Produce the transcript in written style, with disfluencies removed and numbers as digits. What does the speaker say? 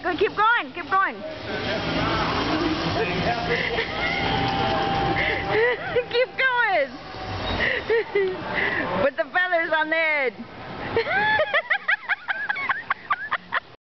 So keep going, keep going. Keep going. Put the feathers on the head.